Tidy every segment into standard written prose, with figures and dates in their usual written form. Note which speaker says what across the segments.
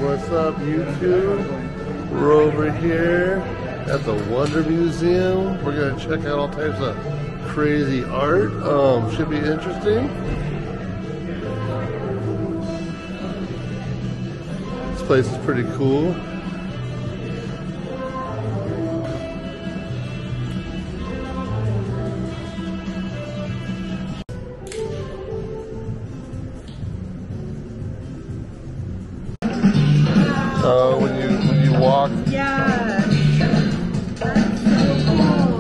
Speaker 1: What's up, YouTube? We're over here at the Wonder Museum. We're gonna check out all types of crazy art. Should be interesting. This place is pretty cool. When you walk.
Speaker 2: Yeah. That's so cool.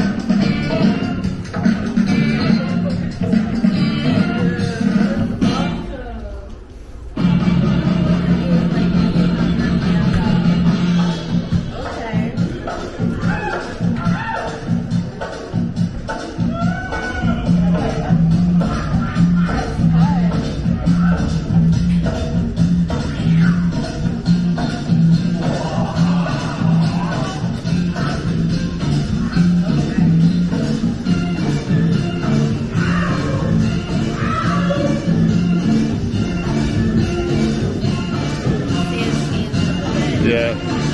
Speaker 1: Yeah.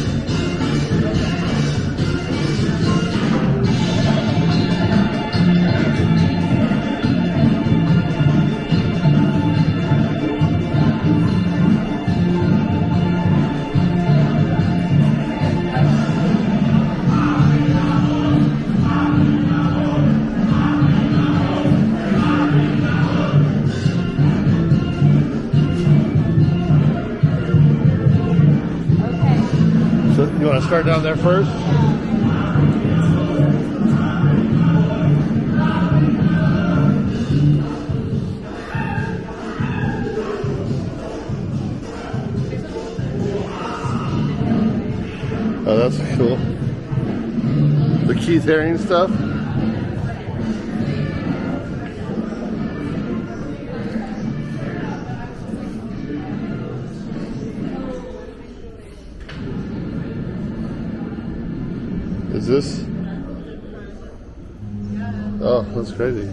Speaker 1: So you want to start down there first? Oh, that's cool. The Keith Haring stuff. Is this? Oh, that's crazy.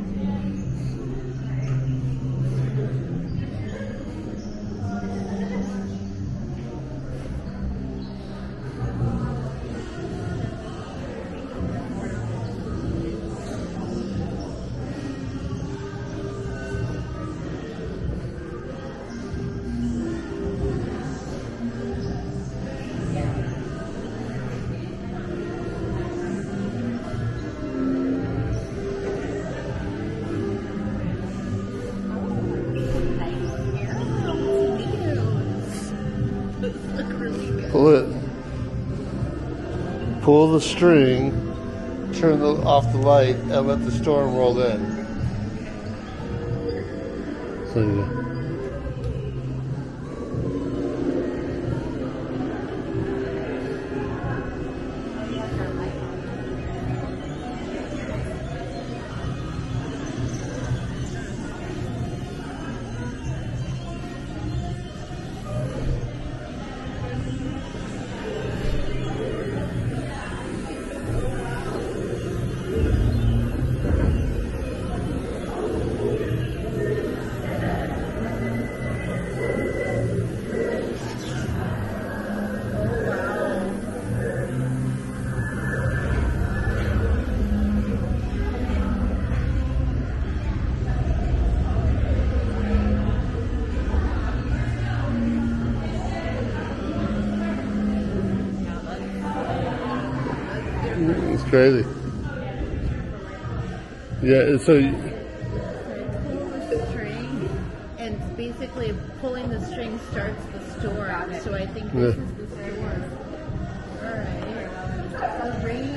Speaker 1: Pull it. Pull the string, turn off the light, and let the storm roll in. So yeah. It's crazy. Yeah, so
Speaker 2: pull the string, and basically pulling the string starts the storm. So I think this is the storm. All right. The rain.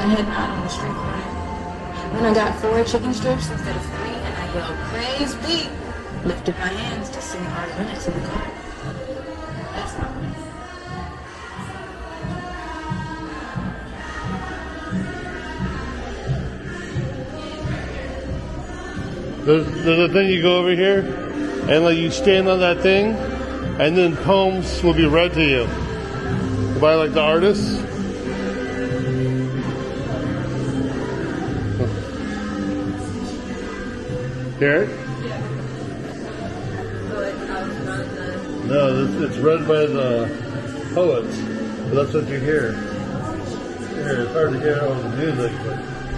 Speaker 3: I had out on the street corner. Then I got 4 chicken strips instead of 3, and I yelled, "Praise be!" Lifted my hands to sing our limit to the car. That's not me.
Speaker 1: There's a thing you go over here, and like you stand on that thing, and then poems will be read to you by like the artists. Hear it? No, it's read by the poets. But that's what you hear. Here, it's hard to hear all the music, but.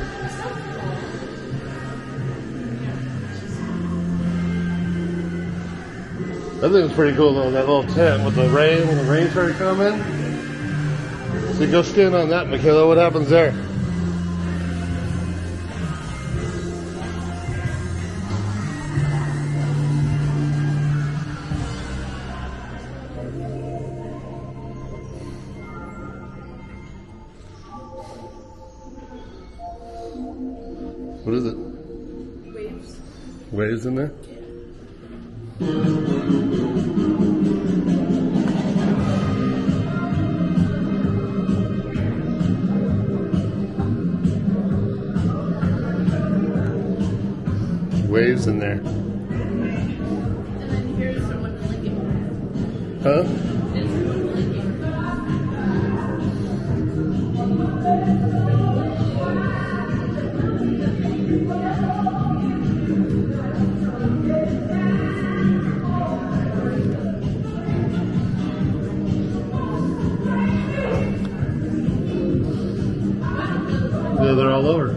Speaker 1: I think it's pretty cool though, that little tent with the rain, when the rain started coming. So you go stand on that, Michaela, what happens there? What is it?
Speaker 2: Waves.
Speaker 1: Waves in there? Waves in there.
Speaker 2: And then here's someone blinking.
Speaker 1: Huh?
Speaker 2: There's someone blinking.
Speaker 1: Yeah, they're all over.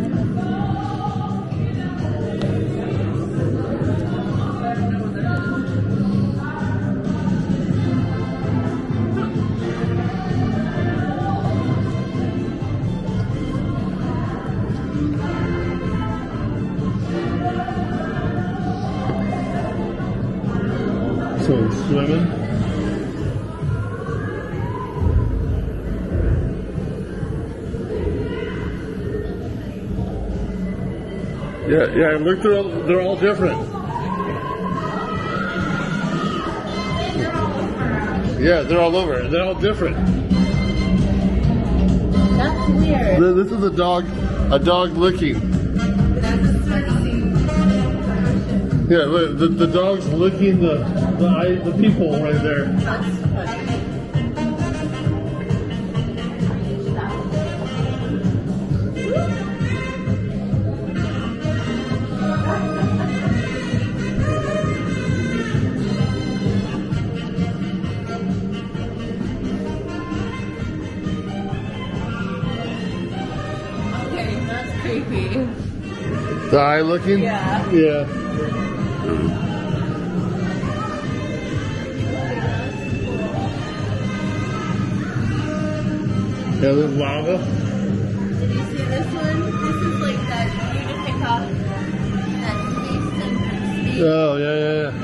Speaker 1: So swimming. Yeah, look, they're all different. Yeah, they're all over. They're all different.
Speaker 2: That's weird.
Speaker 1: This is a dog licking.
Speaker 2: That's a sexy.
Speaker 1: Yeah, look, the dog's licking the people right there.
Speaker 2: That's funny. Okay, that's creepy.
Speaker 1: The eye looking?
Speaker 2: Yeah.
Speaker 1: Yeah. Yeah, there's lava.
Speaker 2: Did you see this one? This is like that you to pick up that space and speed.
Speaker 1: Oh, yeah.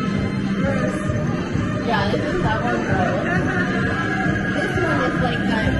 Speaker 2: Yeah, this is that one. This one is like that.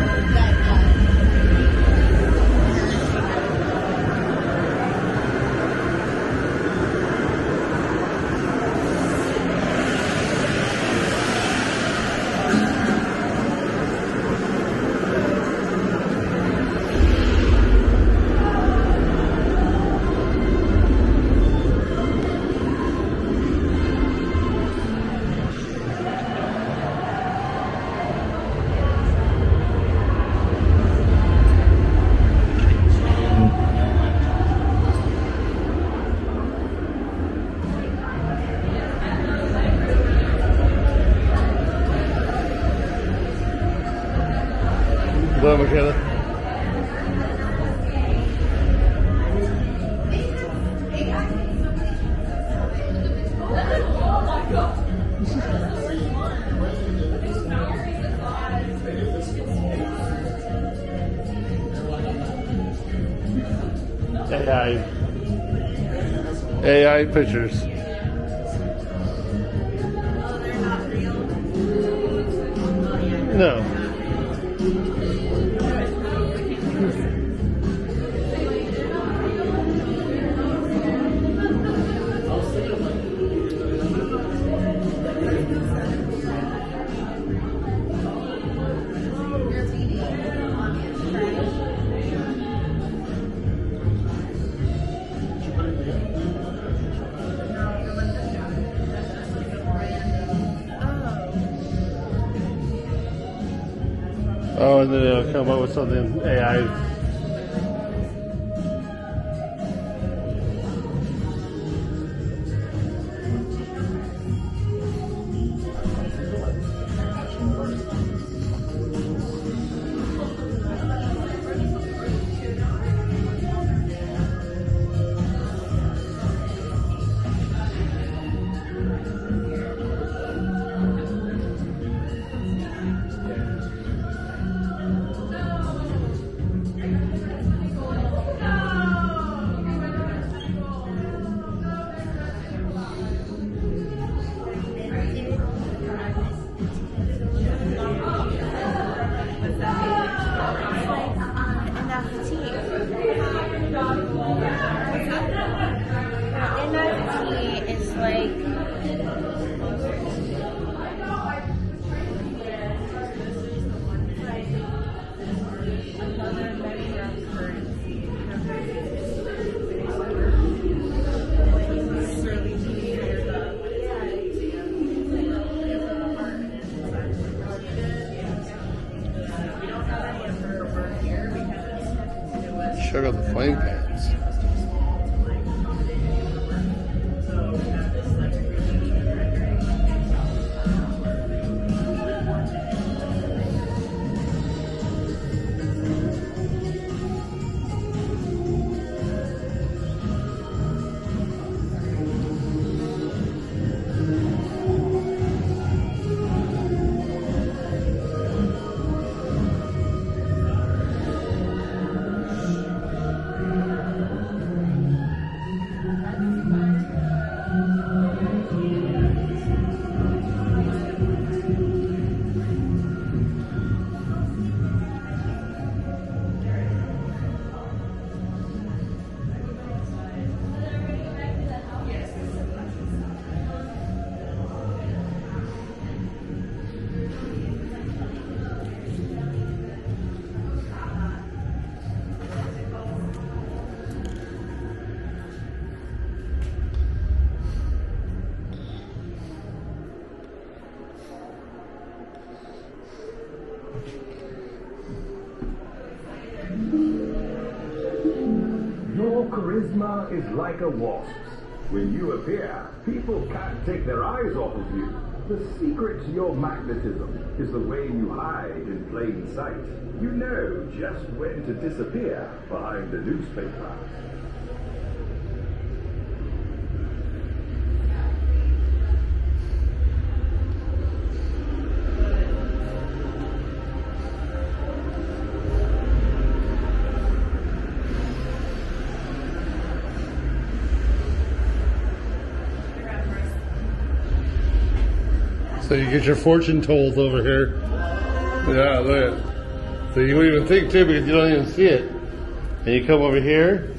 Speaker 1: Hello, Michaela. AI pictures. No. Oh, and then it'll come up with something AI.
Speaker 2: NFT is like
Speaker 1: Check out the flame pans.
Speaker 4: Your charisma is like a wasp. When you appear, people can't take their eyes off of you. The secret to your magnetism is the way you hide in plain sight. You know just when to disappear behind the newspaper.
Speaker 1: So you get your fortune told over here. Yeah, look at it. So you don't even think too because you don't even see it. And you come over here.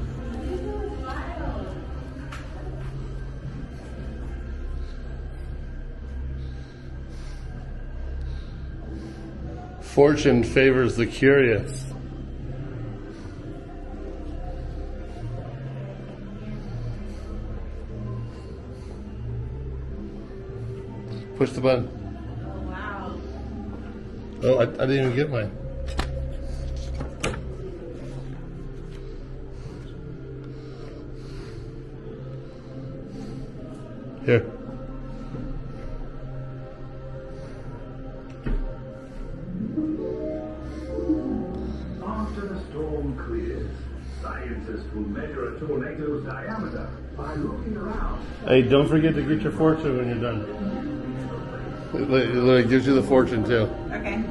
Speaker 1: Fortune favors the curious. Push the button.
Speaker 2: oh wow.
Speaker 1: Oh, I didn't even get mine. Here.
Speaker 4: After the storm clears, scientists will measure a tornado's diameter by looking around.
Speaker 1: Hey, don't forget to get your fortune when you're done. It gives you the fortune too.
Speaker 2: Okay.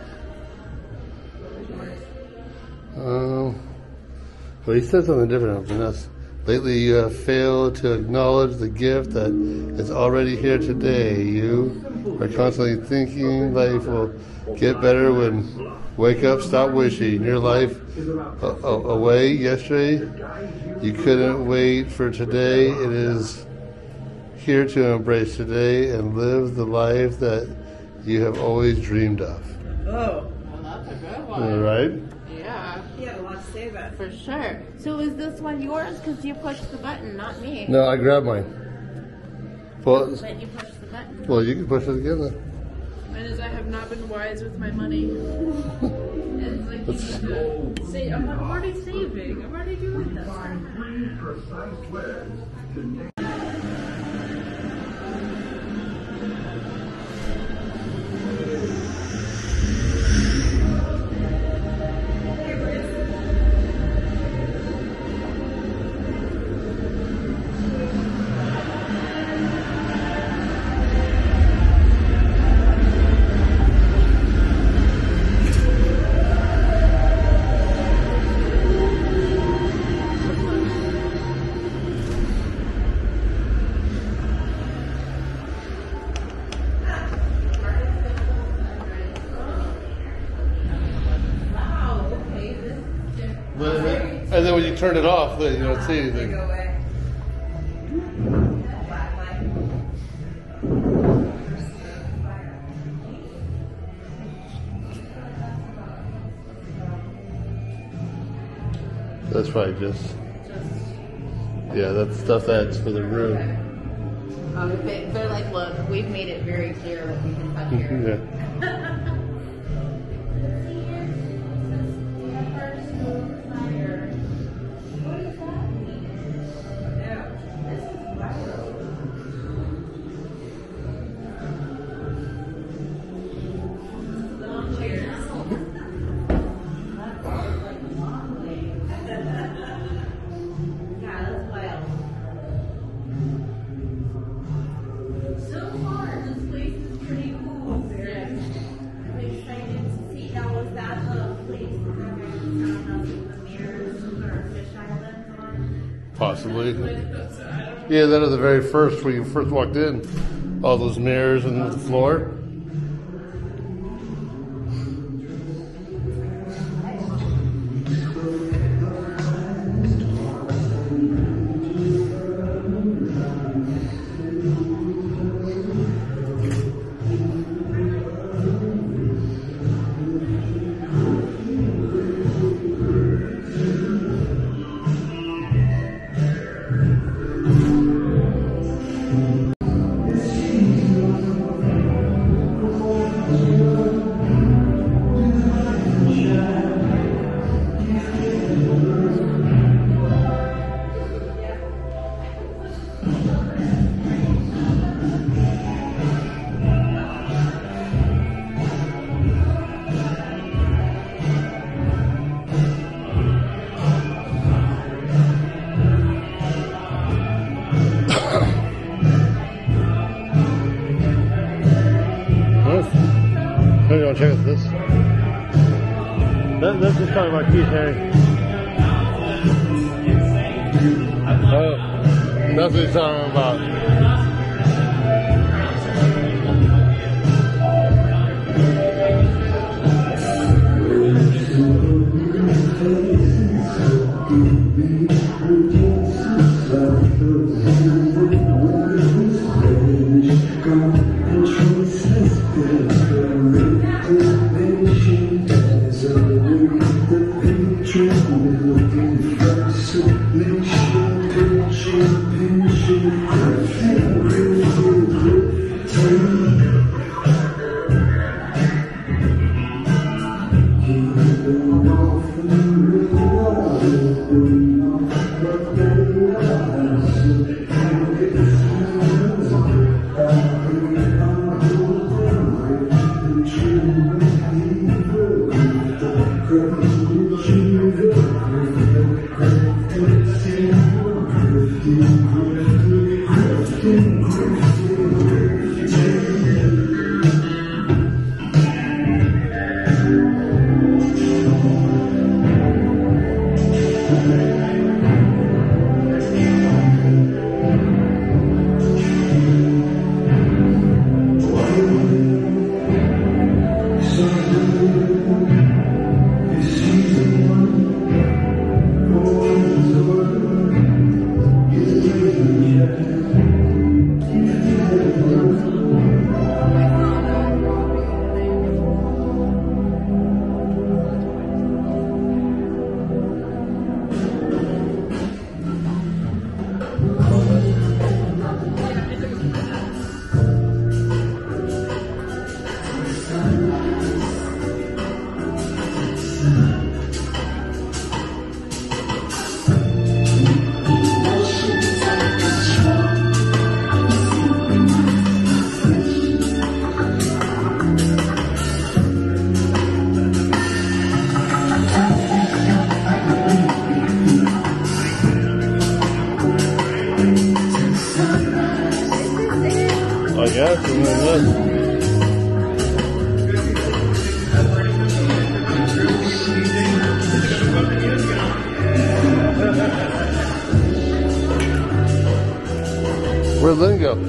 Speaker 1: Well, he said something different than us. Lately, you have failed to acknowledge the gift that is already here today. You are constantly thinking life will get better when wake up, stop wishing. Your life away yesterday. You couldn't wait for today. It is here to embrace today and live the life that you have always dreamed of.
Speaker 2: Oh.
Speaker 3: Well, that's a good one.
Speaker 1: All right?
Speaker 3: Yeah,
Speaker 2: You had a lot to say about it.
Speaker 3: for sure. So is this one yours? Because you pushed the button, not me.
Speaker 1: No, I grabbed mine. Well,
Speaker 3: But you pushed the button.
Speaker 1: well, you can push it again then.
Speaker 3: When does I have
Speaker 2: not been wise with my money. It's like I'm already saving. I'm already doing this.
Speaker 4: Find 3 precise words to name.
Speaker 1: And then when you turn it off, then you don't see anything. That's probably just yeah, that's stuff that's for the room.
Speaker 2: They're like, look, we've made it very clear what we can touch here.
Speaker 1: Yeah. Possibly. Yeah, that was the very first, when you first walked in. All those mirrors and the floor. Maybe I'll check out this. That's just talking about Keith Haring. Oh, that's what he's talking about. left and then left. Where'd Lynn go?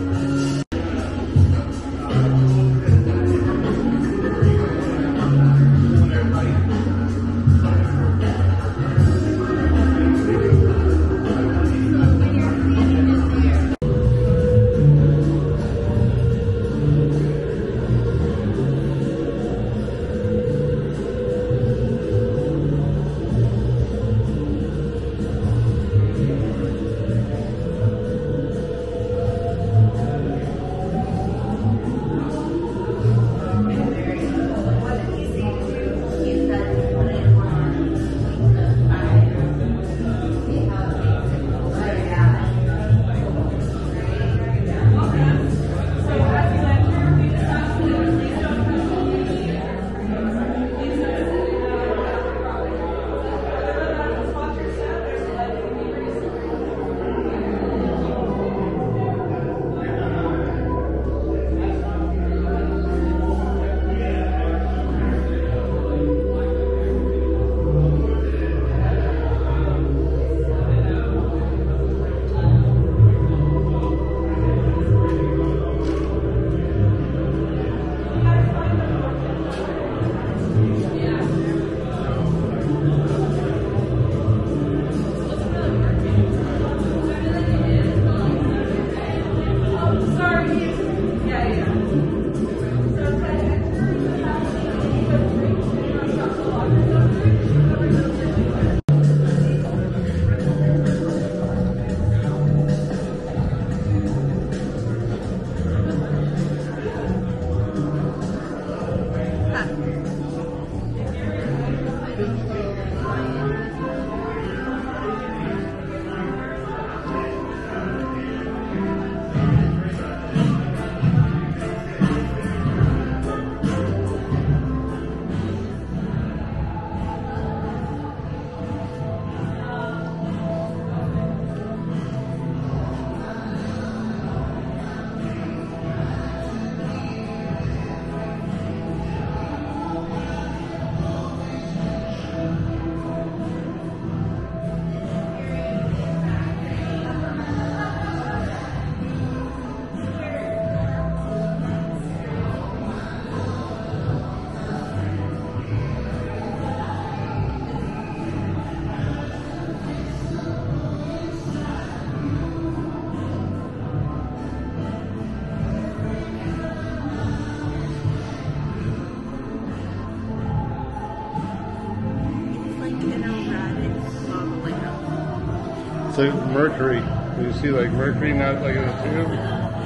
Speaker 1: It's like mercury. You see like mercury, not like in a tube.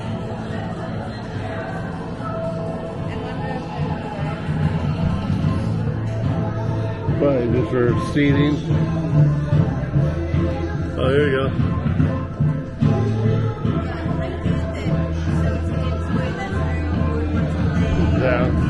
Speaker 1: Probably just for seeding. Oh, there you go. Yeah.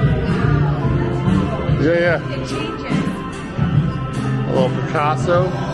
Speaker 1: Yeah, yeah. A little Picasso.